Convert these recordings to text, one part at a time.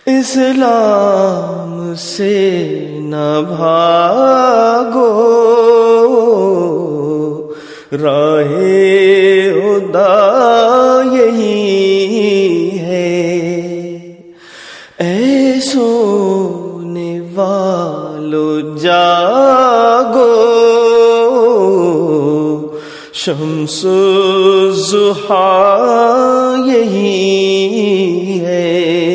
اسلام سے نہ بھاگو، راہ خدا یہی ہے، اے سونے والو جاگو، شمس الضحیٰ یہی ہے۔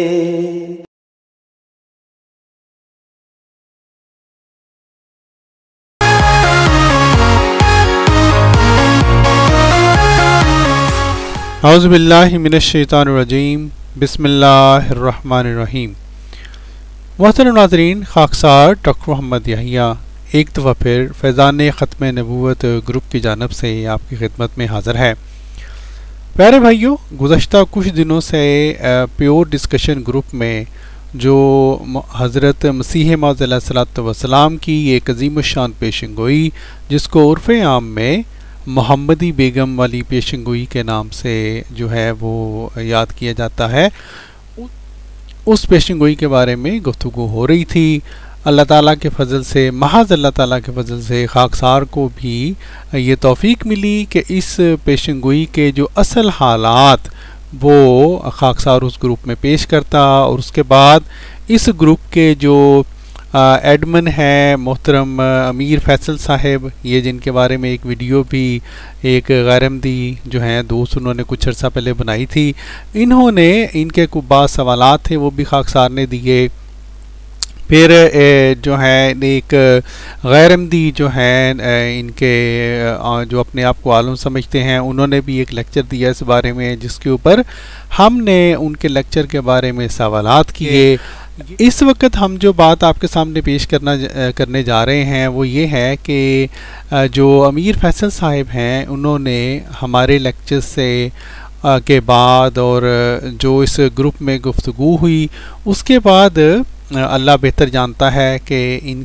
اعوذ باللہ من الشیطان الرجیم، بسم اللہ الرحمن الرحیم۔ محترم ناظرین، خاکسار ڈاکٹر محمد یحییٰ ایک دفعہ پھر فیضان ختم نبوت گروپ کی جانب سے آپ کی خدمت میں حاضر ہے۔ پیارے بھائیوں، گزشتہ کچھ دنوں سے پیور ڈسکشن گروپ میں جو حضرت مسیح موعود علیہ الصلوۃ والسلام کی ایک عظیم الشان پیشن گوئی، جس کو عرف عام میں محمدی بیگم والی پیشن گوئی کے نام سے جو ہے وہ یاد کیا جاتا ہے، اس پیشن گوئی کے بارے میں گفتگو ہو رہی تھی۔ اللہ تعالیٰ کے فضل سے، محض اللہ تعالیٰ کے فضل سے خاکسار کو بھی یہ توفیق ملی کہ اس پیشن گوئی کے جو اصل حالات وہ خاکسار اس گروپ میں پیش کرتا، اور اس کے بعد اس گروپ کے جو ایڈمن ہے محترم امیر فیصل صاحب، یہ جن کے بارے میں ایک ویڈیو بھی ایک غیر احمدی جو ہیں دوست انہوں نے کچھ عرصہ پہلے بنائی تھی، انہوں نے ان کے کچھ بعض سوالات تھے وہ بھی خاکسار نے دیے۔ پھر جو ہے ایک غیر احمدی جو ہیں ان کے جو اپنے آپ کو عالم سمجھتے ہیں، انہوں نے بھی ایک لیکچر دیا اس بارے میں، جس کے اوپر ہم نے ان کے لیکچر کے بارے میں سوالات کیے۔ اس وقت ہم جو بات آپ کے سامنے پیش کرنے جا رہے ہیں وہ یہ ہے کہ جو امیر فیصل صاحب ہیں، انہوں نے ہمارے لیکچر سے کے بعد اور جو اس گروپ میں گفتگو ہوئی اس کے بعد اللہ بہتر جانتا ہے کہ ان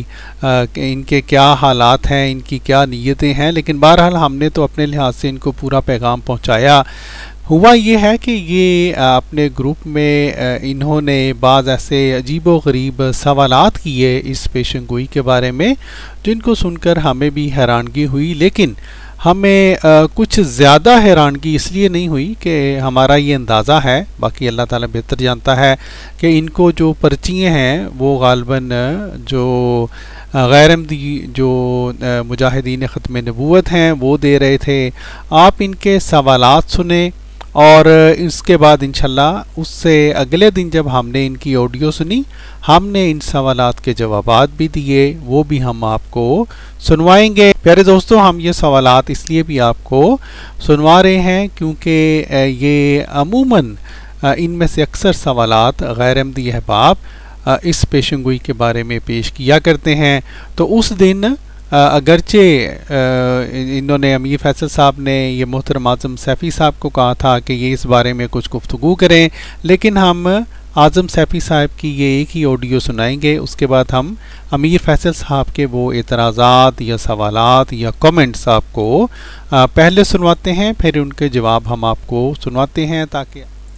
کے کیا حالات ہیں، ان کی کیا نیتیں ہیں، لیکن بہرحال ہم نے تو اپنے لحاظ سے ان کو پورا پیغام پہنچایا۔ ہوا یہ ہے کہ یہ اپنے گروپ میں انہوں نے بعض ایسے عجیب و غریب سوالات کیے اس پیشن گوئی کے بارے میں، جن کو سن کر ہمیں بھی حیرانگی ہوئی، لیکن ہمیں کچھ زیادہ حیرانگی اس لیے نہیں ہوئی کہ ہمارا یہ اندازہ ہے، باقی اللہ تعالیٰ بہتر جانتا ہے، کہ ان کو جو پرچیاں ہیں وہ غالباً جو غیر احمدی جو مجاہدین ختم نبوت ہیں وہ دے رہے تھے۔ آپ ان کے سوالات سنیں، اور اس کے بعد انشاءاللہ اس سے اگلے دن جب ہم نے ان کی آڈیو سنی، ہم نے ان سوالات کے جوابات بھی دیے، وہ بھی ہم آپ کو سنوائیں گے۔ پیارے دوستو، ہم یہ سوالات اس لیے بھی آپ کو سنوا رہے ہیں کیونکہ یہ عموماً ان میں سے اکثر سوالات غیر احمدی احباب اس پیشن گوئی کے بارے میں پیش کیا کرتے ہیں۔ تو اس دن اگرچہ انہوں نے امیر فیصل صاحب نے یہ محترم اعظم سیفی صاحب کو کہا تھا کہ یہ اس بارے میں کچھ گفتگو کریں، لیکن ہم اعظم سیفی صاحب کی یہ ایک ہی آڈیو سنائیں گے، اس کے بعد ہم امیر فیصل صاحب کے وہ اعتراضات یا سوالات یا کامنٹس آپ کو پہلے سنواتے ہیں، پھر ان کے جواب ہم آپ کو سنواتے ہیں تاکہ۔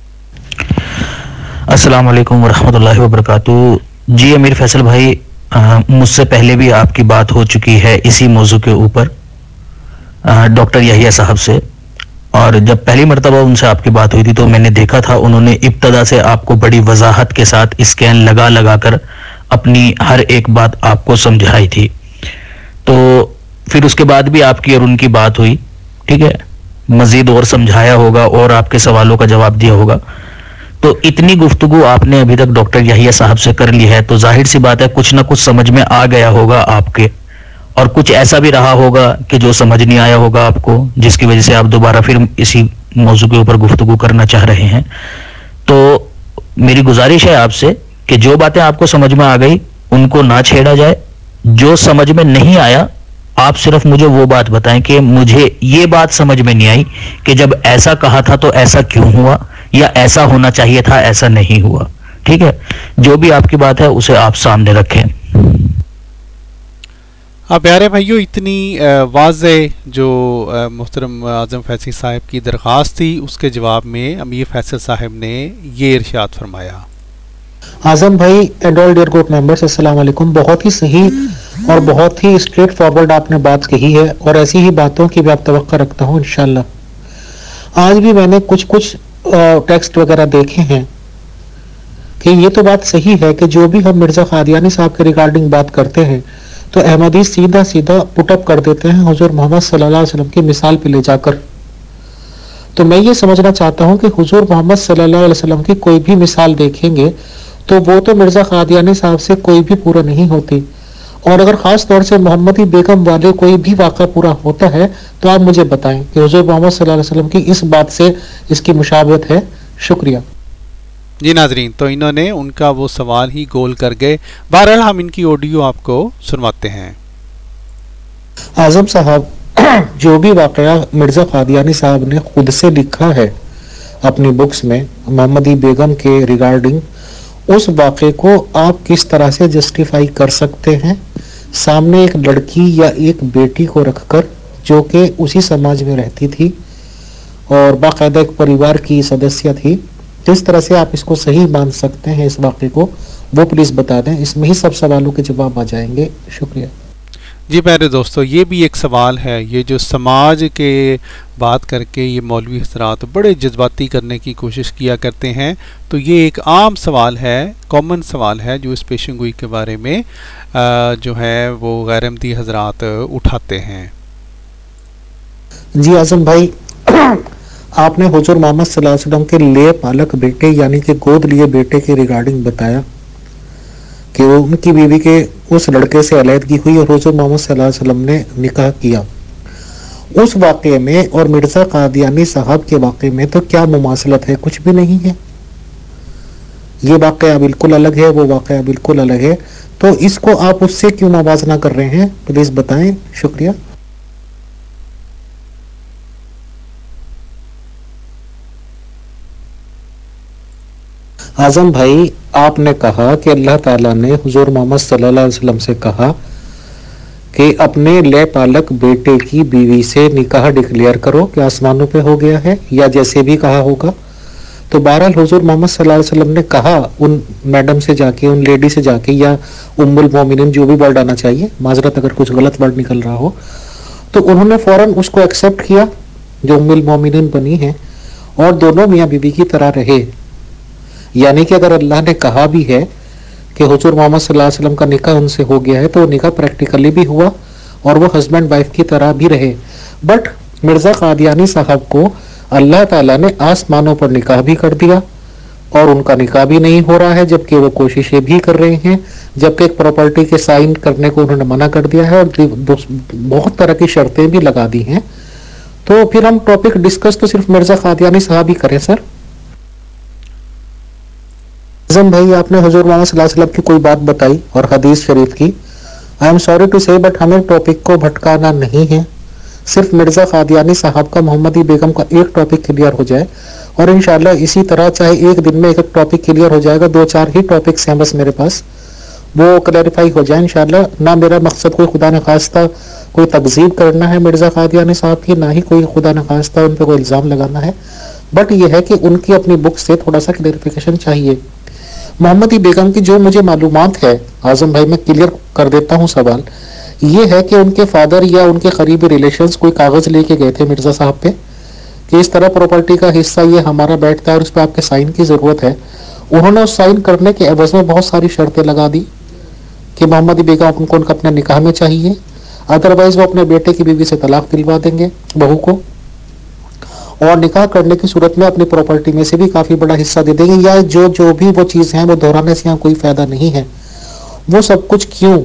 السلام علیکم ورحمۃ اللہ وبرکاتہ۔ جی امیر فیصل بھائی، مجھ سے پہلے بھی آپ کی بات ہو چکی ہے اسی موضوع کے اوپر ڈاکٹر یحییٰ صاحب سے، اور جب پہلی مرتبہ ان سے آپ کی بات ہوئی تھی تو میں نے دیکھا تھا انہوں نے ابتدا سے آپ کو بڑی وضاحت کے ساتھ اسکین لگا کر اپنی ہر ایک بات آپ کو سمجھائی تھی۔ تو پھر اس کے بعد بھی آپ کی اور ان کی بات ہوئی، ٹھیک ہے، مزید اور سمجھایا ہوگا اور آپ کے سوالوں کا جواب دیا ہوگا۔ تو اتنی گفتگو آپ نے ابھی تک ڈاکٹر یحییٰ صاحب سے کر لی ہے، تو ظاہر سی بات ہے کچھ نہ کچھ سمجھ میں آ گیا ہوگا آپ کے، اور کچھ ایسا بھی رہا ہوگا کہ جو سمجھ نہیں آیا ہوگا آپ کو، جس کی وجہ سے آپ دوبارہ پھر اسی موضوع کے اوپر گفتگو کرنا چاہ رہے ہیں۔ تو میری گزارش ہے آپ سے کہ جو باتیں آپ کو سمجھ میں آ گئی ان کو نہ چھیڑا جائے، جو سمجھ میں نہیں آیا آپ صرف مجھے وہ بات بتائیں کہ مجھے یہ بات سمجھ میں نہیں آئی کہ جب ایسا کہا تھا تو ایسا کیوں ہوا، یا ایسا ہونا چاہیے تھا ایسا نہیں ہوا، ٹھیک ہے، جو بھی آپ کی بات ہے اسے آپ سامنے رکھیں۔ پیارے بھائیو، اتنی واضح جو محترم اعظم فیصل صاحب کی درخواست تھی، اس کے جواب میں امیر فیصل صاحب نے یہ ارشاد فرمایا۔ आजम भाई and all dear group members, अस्सलाम वालेकुम। बहुत ही सही और बहुत ही स्ट्रेट फॉरवर्ड आपने बात कही है और ऐसी ही बातों की भी आप तवक्को रखता हूँ इंशाल्लाह। आज भी मैंने कुछ टेक्स्ट वगैरह देखे हैं कि ये तो बात सही है कि जो भी हम मिर्जा कादियानी साहब के रिगार्डिंग बात करते हैं तो अहमदी सीधा सीधा पुटअप कर देते हैं हुजूर मोहम्मद सल्लल्लाहु अलैहि वसल्लम की मिसाल पे ले जाकर। तो मैं ये समझना चाहता हूँ कि हुजूर मोहम्मद सल्लल्लाहु अलैहि वसल्लम की कोई भी मिसाल देखेंगे तो वो तो मिर्जा कादियानी साहब से कोई भी पूरा नहीं होती, और अगर खास तौर से मोहम्मदी बेगम वाले कोई भी वाक़ा पूरा होता है तो आप मुझे बताएं कि हुजूर मोहम्मद सल्लल्लाहु अलैहि वसल्लम की इस बात से इसकी मुशाबहत है। शुक्रिया जी नाजरीन, तो इन्होंने उनका वो सवाल ही गोल कर गए। बहरहाल हम इनकी ऑडियो आपको सुनवाते हैं। आजम साहब, जो भी वाक़या मिर्जा कादियानी साहब ने खुद से लिखा है अपनी बुक्स में मोहम्मदी बेगम के रिगार्डिंग, उस वाक़े को आप किस तरह से जस्टिफाई कर सकते हैं सामने एक लड़की या एक बेटी को रखकर जो कि उसी समाज में रहती थी और बाकायदा एक परिवार की सदस्य थी? किस तरह से आप इसको सही मान सकते हैं इस वाक़े को, वो प्लीज़ बता दें। इसमें ही सब सवालों के जवाब आ जाएंगे। शुक्रिया जी प्यारे दोस्तों, ये भी एक सवाल है। ये जो समाज के बात करके ये मौलवी हज़रात बड़े जज्बाती करने की कोशिश किया करते हैं, तो ये एक आम सवाल है, कॉमन सवाल है जो इस पेशन गोई के बारे में जो है वो गैर अहमदी हज़रात उठाते हैं। जी आजम भाई, आपने हुजूर मोहम्मद सल्लल्लाहु अलैहि वसल्लम के ले पालक बेटे यानी कि गोद लिए बेटे के रिगार्डिंग बताया कि उनकी बीवी के उस लड़के से अलैदगी हुई और हुजूर मोहम्मद सल्लल्लाहु अलैहि वसल्लम ने निकाह किया। उस वाक़े में और मिर्जा कादियानी साहब के वाक़े में तो क्या मुमासलत है? कुछ भी नहीं है। ये वाक़या बिल्कुल अलग है, वो वाक़या बिल्कुल अलग है। तो इसको आप उससे क्यों मवाजना कर रहे हैं, प्लीज बताएं। शुक्रिया। आजम भाई, आपने कहा कि अल्लाह ताला ने हुजूर मोहम्मद सल्लल्लाहु अलैहि वसल्लम से कहा कि अपने ले पालक बेटे की बीवी से निकाह डिक्लेयर करो कि आसमानों पे हो गया है, या जैसे भी कहा होगा। तो बहरहाल हुजूर मोहम्मद सल्लल्लाहु अलैहि वसल्लम ने कहा उन मैडम से जाके, उन लेडी से जाके, या उम्मुल मोमिनीन, जो भी वर्ड आना चाहिए, माजरत अगर कुछ गलत वर्ड निकल रहा हो, तो उन्होंने फौरन उसको एक्सेप्ट किया जो उम्मुल मोमिनीन बनी है और दोनों मियाँ बीवी की तरह रहे। यानी कि अगर अल्लाह ने कहा भी है कि हुजूर मोहम्मद सल्लल्लाहु अलैहि वसल्लम का निकाह उनसे हो गया है, तो वो निकाह प्रैक्टिकली भी हुआ और वो हस्बैंड वाइफ की तरह भी रहे। बट मिर्जा कादियानी साहब को अल्लाह ताला ने आसमानों पर निकाह भी कर दिया और उनका निकाह भी नहीं हो रहा है, जबकि वो कोशिशें भी कर रहे हैं, जबकि एक प्रॉपर्टी के साइन करने को उन्होंने मना कर दिया है और बहुत तरह की शर्तें भी लगा दी हैं। तो फिर हम टॉपिक डिस्कस तो सिर्फ मिर्जा कादियानी साहब ही करें सर। आजम भाई, आपने हुजूर मोहम्मद सल्लल्लाहु अलैहि वसल्लम की कोई बात बताई और हदीस शरीफ की। I am sorry to say, but हमें टॉपिक को भटकाना नहीं है। सिर्फ मिर्जा कादियानी साहब का, मोहम्मदी बेगम का एक टॉपिक क्लियर हो जाए और इंशाल्लाह इसी तरह चाहे एक दिन में एक टॉपिक क्लियर हो जाएगा। 2-4 ही टॉपिक्स हैं बस मेरे पास, वो क्लैरिफाई हो जाए इंशाल्लाह। ना मेरा मकसद कोई खुदा न खास्ता कोई तकजीब करना है मिर्जा कादियानी साहब की, ना ही कोई खुदा न खास्ता उन पर कोई इल्ज़ाम लगाना है, बट ये है कि उनकी अपनी बुक से थोड़ा सा क्लैरिफिकेशन चाहिए। मोहम्मदी बेगम की जो मुझे मालूमात है आजम भाई, मैं क्लियर कर देता हूँ सवाल। ये है कि उनके फादर या उनके करीबी रिलेशंस कोई कागज लेके गए थे मिर्जा साहब पे कि इस तरह प्रॉपर्टी का हिस्सा ये हमारा बैठता है और उस पर आपके साइन की जरूरत है। उन्होंने उस साइन करने के एवज में बहुत सारी शर्तें लगा दी कि मोहम्मदी बेगम उनको अपने निकाह में चाहिए, अदरवाइज वो अपने बेटे की बीवी से तलाक दिलवा देंगे बहू को, और निकाह करने की सूरत में अपनी प्रॉपर्टी में से भी काफी बड़ा हिस्सा दे देंगे, या जो भी वो चीज है वो दोहराने से यहाँ कोई फायदा नहीं है। वो सब कुछ क्यों?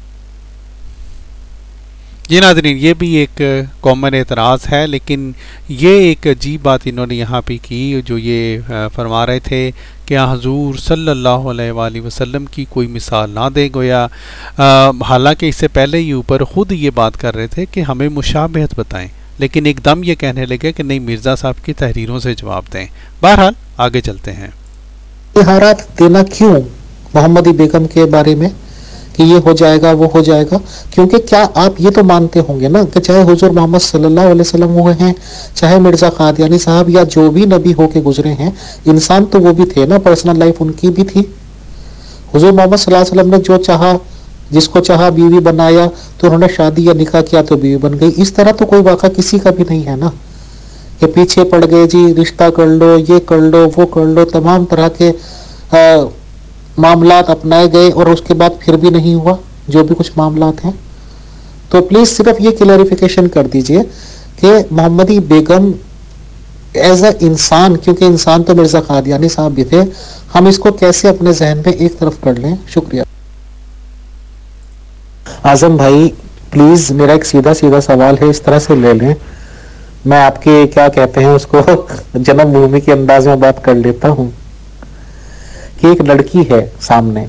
जी नाज़रीन, ये भी एक कॉमन एतराज़ है, लेकिन ये एक अजीब बात इन्होंने यहाँ पे की, जो ये फरमा रहे थे कि हुजूर सल्लल्लाहु अलैहि वसल्लम की कोई मिसाल ना दे गोया। हालांकि इससे पहले ही ऊपर ख़ुद ये बात कर रहे थे कि हमें मुशाबहत बताएं, लेकिन एकदम ये कहने लगे कि नहीं, मिर्ज़ा साहब की तहरीरों से जवाब दें। बहरहाल आगे चलते हैं। इशारात देना क्यों मोहम्मदी बेगम के बारे में कि ये हो जाएगा वो हो जाएगा? क्योंकि क्या आप ये तो मानते होंगे ना कि चाहे हुजूर मोहम्मद सल्लल्लाहु अलैहि वसल्लम हुए हैं, चाहे मिर्जा कादियानी साहब या जो भी नबी होके गुजरे हैं, इंसान तो वो भी थे ना, पर्सनल लाइफ उनकी भी थी। हुजूर मोहम्मद सल्लल्लाहु अलैहि वसल्लम ने जो चाहा, जिसको चाहा बीवी बनाया, तो उन्होंने शादी या निकाह किया तो बीवी बन गई। इस तरह तो कोई वाक़ा किसी का भी नहीं है ना, कि पीछे पड़ गए जी, रिश्ता कर लो, ये कर लो, वो कर लो, तमाम तरह के मामलात अपनाए गए और उसके बाद फिर भी नहीं हुआ जो भी कुछ मामलात हैं। तो प्लीज़ सिर्फ ये क्लैरिफिकेशन कर दीजिए कि मोहम्मदी बेगम एज अ इंसान, क्योंकि इंसान तो मिर्ज़ा कादियानी साहब भी थे, हम इसको कैसे अपने जहन में एक तरफ कर लें। शुक्रिया। आजम भाई प्लीज़ मेरा एक सीधा सीधा सवाल है, इस तरह से ले लें, मैं आपके क्या कहते हैं उसको जन्मभूमि के अंदाज में बात कर लेता हूं कि एक लड़की है सामने,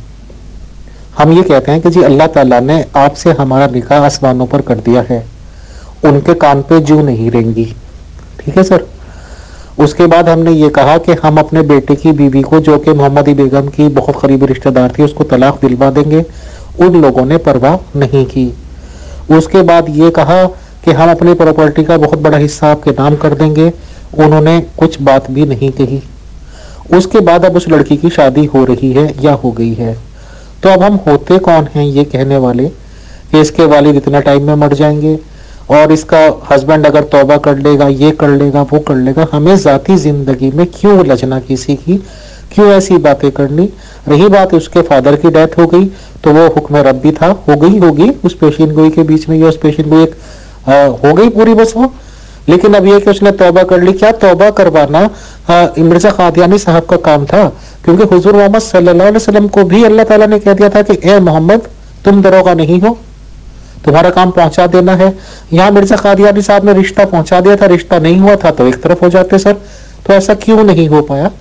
हम ये कहते हैं कि जी अल्लाह ताला ने आपसे हमारा निकाह आसमानों पर कर दिया है, उनके कान पे जू नहीं रेंगी, ठीक है सर। उसके बाद हमने ये कहा कि हम अपने बेटे की बीवी को, जो कि मोहम्मदी बेगम की बहुत करीबी रिश्तेदार थी, उसको तलाक दिलवा देंगे। उन लोगों ने परवाह नहीं की। उसके बाद ये कहा कि हम अपनी प्रॉपर्टी का बहुत बड़ा हिस्सा आपके नाम कर देंगे, उन्होंने कुछ बात भी नहीं कही। उसके बाद अब उस लड़की की शादी हो रही है या हो गई है, तो अब हम होते कौन हैं ये कहने वाले कि इसके वालिद इतना टाइम में मर जाएंगे और इसका हस्बैंड अगर तौबा कर लेगा, ये कर लेगा, वो कर लेगा। हमें जाती जिंदगी में क्यों उलझना किसी की, क्यों ऐसी बातें करनी। रही बात उसके फादर की डेथ हो गई तो वो हुक्म रब्बी था, हो गई होगी उस पेशीन गोई के बीच में, या उस पेशीन गोई हो गई पूरी बस वो। लेकिन अब ये कि उसने तौबा कर ली, क्या तौबा करवाना मिर्जा कादियानी साहब का काम था, क्योंकि हुजूर मोहम्मद सल्लल्लाहु अलैहि वसल्लम को भी अल्लाह ताला ने कह दिया था कि ए मोहम्मद तुम दरोगा नहीं हो, तुम्हारा काम पहुंचा देना है। यहाँ मिर्जा कादियानी साहब ने रिश्ता पहुंचा दिया था, रिश्ता नहीं हुआ था तो एक तरफ हो जाते सर, तो ऐसा क्यों नहीं हो पाया।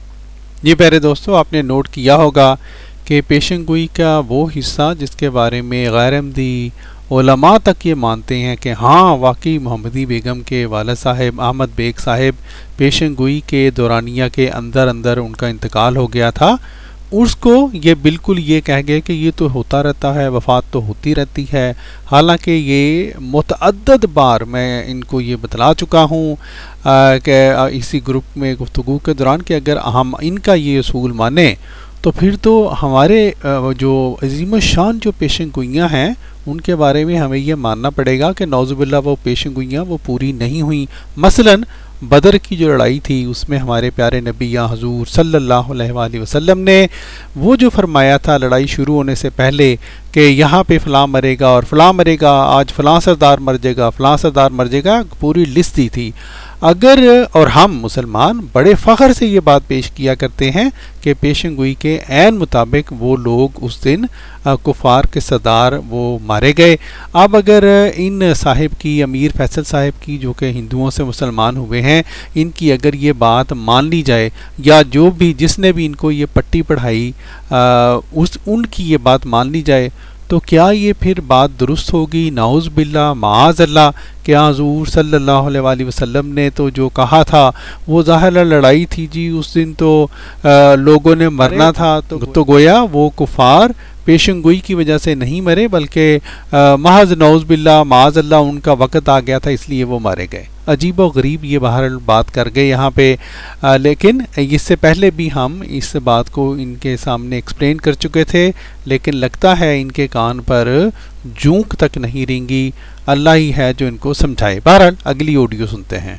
जी प्यारे दोस्तों, आपने नोट किया होगा कि पेशन गोई का वो हिस्सा जिसके बारे में गैर अहमदी उलमा तक ये मानते हैं कि हाँ वाकई मोहम्मदी बेगम के वालिद साहब अहमद बेग साहब पेशन गोई के दौरानिया के अंदर अंदर उनका इंतकाल हो गया था, उसको ये बिल्कुल ये कह गए कि ये तो होता रहता है, वफ़ात तो होती रहती है। हालांकि ये मुतअद्दद बार मैं इनको ये बतला चुका हूँ कि इसी ग्रुप में गुफ्तगू के दौरान कि अगर हम इनका ये असूल माने तो फिर तो हमारे जो अजीम शान जो पेशन गोइयाँ हैं उनके बारे में हमें ये मानना पड़ेगा कि नौजुबिल्ला वो पेशन गोइयाँ वो पूरी नहीं हुई। मसलन बदर की जो लड़ाई थी उसमें हमारे प्यारे नबी या हजूर सल्लल्लाहु अलैहि वसल्लम ने वो जो फरमाया था लड़ाई शुरू होने से पहले कि यहाँ पे फ़लाँ मरेगा और फ़लाँ मरेगा, आज फ़लाँ सरदार मर जाएगा, फ़लाँ सरदार मर जाएगा, पूरी लिस्ट दी थी। अगर और हम मुसलमान बड़े फ़ख्र से ये बात पेश किया करते हैं कि पेशन गोई के ऐन मुताबिक वो लोग उस दिन कुफार के सरदार वो मारे गए। अब अगर इन साहिब की, अमीर फैसल साहिब की, जो कि हिंदुओं से मुसलमान हुए हैं, इनकी अगर ये बात मान ली जाए या जो भी जिसने भी इनको ये पट्टी पढ़ाई उनकी ये बात मान ली जाए, तो क्या ये फिर बात दुरुस्त होगी। नाउज़ बिल्ला माज़ अल्लाह, क्या हुज़ूर सल्लल्लाहु अलैहि वसल्लम ने तो जो कहा था वो ज़ाहिर लड़ाई थी जी, उस दिन तो लोगों ने मरना था, तो गोया वो कुफार पेशन गोई की वजह से नहीं मरे, बल्कि महज नाउज़ बिल्ला माज़ अल्लाह उनका वक़्त आ गया था इसलिए वो मारे गए। अजीब व गरीब ये बहरहाल बात कर गए यहाँ पे, लेकिन इससे पहले भी हम इस बात को इनके सामने एक्सप्लेन कर चुके थे, लेकिन लगता है इनके कान पर जूंक तक नहीं रेंगी। अल्लाह ही है जो इनको समझाए। बहरहाल अगली ऑडियो सुनते हैं।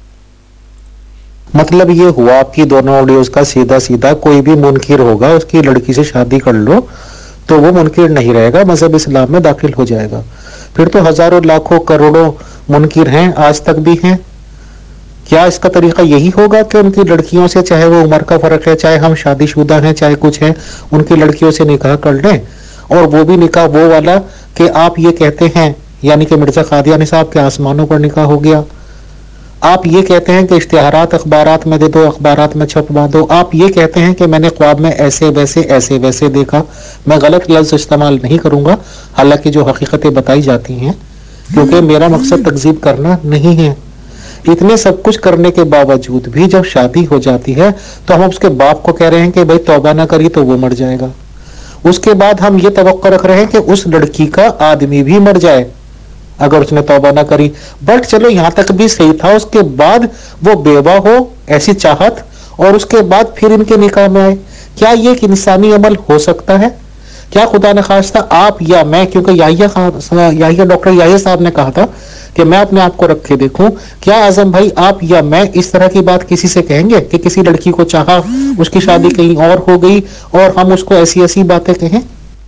मतलब ये हुआ आपकी दोनों ऑडियोज का सीधा सीधा, कोई भी मुनकिर होगा उसकी लड़की से शादी कर लो तो वो मुनकिर नहीं रहेगा, मजहब इस्लाम में दाखिल हो जाएगा। फिर तो हजारों लाखों करोड़ों मुनकिर हैं, आज तक भी हैं। क्या इसका तरीका यही होगा कि उनकी लड़कियों से, चाहे वो उम्र का फर्क है, चाहे हम शादीशुदा हैं, चाहे कुछ है, उनकी लड़कियों से निकाह कर लें, और वो भी निकाह वो वाला कि आप ये कहते हैं, यानी कि मिर्जा कादियानी साहब के आसमानों पर निकाह हो गया। आप ये कहते हैं कि इश्तिहारात अखबारात में दे दो, अखबारात में छपवा दो। आप ये कहते हैं कि मैंने ख्वाब में ऐसे वैसे देखा। मैं गलत लफ्ज इस्तेमाल नहीं करूंगा, हालांकि जो हकीकतें बताई जाती हैं, क्योंकि मेरा मकसद तकजीब करना नहीं है। इतने सब कुछ करने के बावजूद भी जब शादी हो जाती है तो हम उसके बाप को कह रहे हैं कि भाई तौबा ना करी तो वो मर जाएगा। उसके बाद हम ये तवक्को रख रहे हैं कि उस लड़की का आदमी भी मर जाए अगर उसने तौबा ना करी। बट चलो यहाँ तक भी सही था, उसके बाद वो बेवा हो, ऐसी चाहत, और उसके बाद फिर इनके निकाह में आए। کیا یہ ایک انسانی عمل ہو سکتا ہے؟ کیا خدا نخواستہ آپ یا میں، کیونکہ یحییٰ ڈاکٹر یحییٰ صاحب نے کہا تھا کہ میں اپنے آپ کو رکھ کے دیکھوں، کیا اعظم بھائی آپ یا میں اس طرح کی بات کسی سے کہیں گے کہ کسی لڑکی کو چاہا، اس کی شادی کہیں اور ہو گئی اور ہم اس کو ایسی ایسی باتیں کہیں؟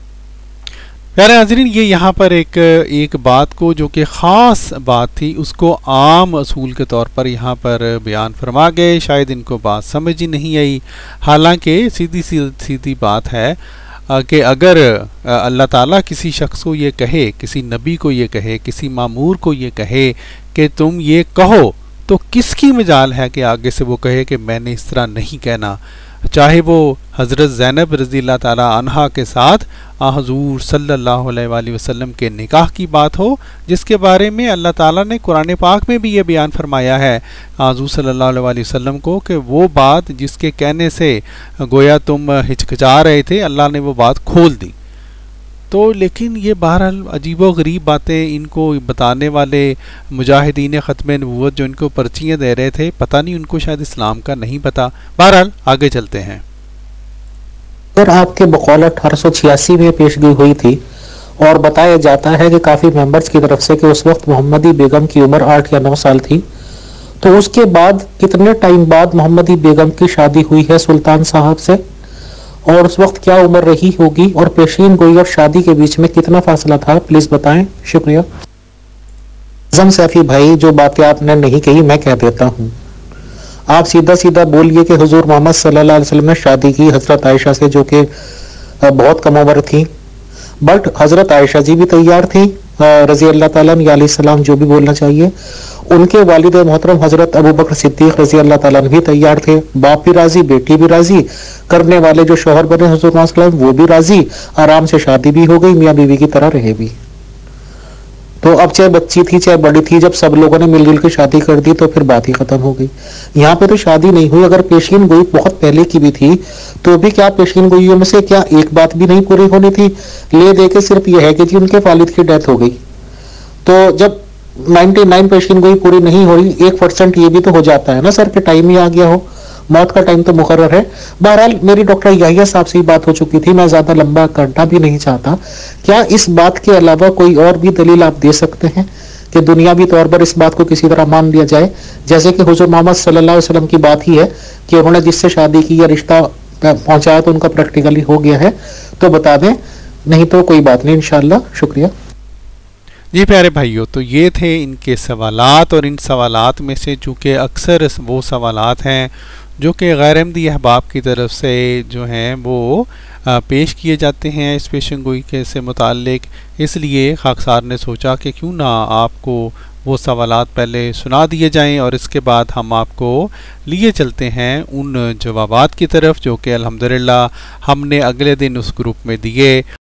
پیارے ناظرین، یہ یہاں پر ایک بات کو جو کہ خاص بات تھی اس کو عام اصول کے طور پر یہاں پر بیان فرما گئے. شاید ان کو بات سمجھ ہی نہیں آئی، حالانکہ سیدھی بات ہے کہ اگر اللہ تعالیٰ کسی شخص کو یہ کہے، کسی نبی کو یہ کہے، کسی مامور کو یہ کہے کہ تم یہ کہو، تو کس کی مجال ہے کہ آگے سے وہ کہے کہ میں نے اس طرح نہیں کہنا، چاہے وہ حضرت زینب رضی اللہ تعالیٰ عنہا کے ساتھ حضور صلی اللہ علیہ وآلہ وسلم کے نکاح کی بات ہو، جس کے بارے میں اللہ تعالیٰ نے قرآن پاک میں بھی یہ بیان فرمایا ہے حضور صلی اللہ علیہ وآلہ وسلم کو کہ وہ بات جس کے کہنے سے گویا تم ہچکچا رہے تھے، اللہ نے وہ بات کھول دی. تو لیکن یہ بہرحال عجیب و غریب باتیں ان کو بتانے والے مجاہدین ختم نبوت جو ان کو پرچیاں دے رہے تھے، پتہ نہیں ان کو شاید اسلام کا نہیں پتہ. بہرحال آگے چلتے ہیں. اور آپ کے بقول 1886 میں پیشگی ہوئی تھی اور بتایا جاتا ہے کہ کافی ممبرز کی طرف سے کہ اس وقت محمدی بیگم کی عمر 8 یا 9 سال تھی. تو اس کے بعد کتنے ٹائم بعد محمدی بیگم کی شادی ہوئی ہے سلطان صاحب سے، اور اس وقت کیا عمر رہی ہوگی، اور پیشین گوئی اور شادی کے بیچ میں کتنا فاصلہ تھا؟ پلیز بتائیں. شکریہ. اعظم سیفی بھائی، جو باتیں آپ نے نہیں کہی میں کہہ دیتا ہوں. آپ سیدھا بولیے کہ حضور محمد صلی اللہ علیہ وسلم نے شادی کی حضرت عائشہ سے، جو کہ بہت کم عمر تھی، بٹ حضرت عائشہ جی بھی تیار تھی رضی اللہ تعالیٰ عنہ علیہ السلام، جو بھی بولنا چاہیے. ان کے والد محترم حضرت ابو بکر صدیق رضی اللہ تعالیٰ عنہ بھی تیار تھے، باپ بھی راضی، بیٹی بھی راضی، کرنے والے جو شوہر بنے حضور محمد صلی اللہ علیہ وسلم وہ بھی راضی، آرام سے شادی بھی ہو گئی، میاں بیوی کی طرح رہے بھی. تو اب چاہے بچی تھی چاہے بڑی تھی، جب سب لوگوں نے مل جل کے شادی کر دی تو پھر بات ہی ختم ہو گئی. یہاں پہ تو شادی نہیں ہوئی. اگر پیشین گوئی بہت پہلے کی بھی تھی تو بھی کیا پیشین گوئیوں میں سے کیا ایک بات بھی نہیں پوری ہونی تھی؟ لے دے کے صرف یہ ہے کہ جی ان کے والد کی ڈیتھ ہو گئی. تو جب 99 پیشین گوئی پوری نہیں ہو رہی، 1% یہ بھی تو ہو جاتا ہے نا سر کہ ٹائم ہی آ گیا ہو، موت کا ٹائم تو مقرر ہے. بہرحال میری ڈاکٹر یحییٰ صاحب سے بات ہو چکی تھی، میں زیادہ لمبا کرنا بھی نہیں چاہتا. کیا اس بات کے علاوہ کوئی اور بھی دلیل آپ دے سکتے ہیں کہ دنیاوی طور پر اس بات کو کسی طرح مان لیا جائے، جیسے کہ حضور محمد صلی اللہ علیہ وسلم کی بات ہی ہے کہ انہوں نے جس سے شادی کی یا رشتہ پہنچایا تو ان کا پریکٹیکلی ہو گیا ہے؟ تو بتا دیں، نہیں تو کوئی بات نہیں انشاءاللہ. شکریہ. جی پیارے بھائیو، تو یہ تھے ان کے سوالات، اور ان سوالات میں سے چونکہ اکثر وہ سوالات ہیں جو کہ غیر احمدی احباب کی طرف سے جو ہیں وہ پیش کیے جاتے ہیں اس پیشن گوئی کے سے متعلق، اس لیے خاکسار نے سوچا کہ کیوں نہ آپ کو وہ سوالات پہلے سنا دیے جائیں، اور اس کے بعد ہم آپ کو لیے چلتے ہیں ان جوابات کی طرف جو کہ الحمدللہ ہم نے اگلے دن اس گروپ میں دیے.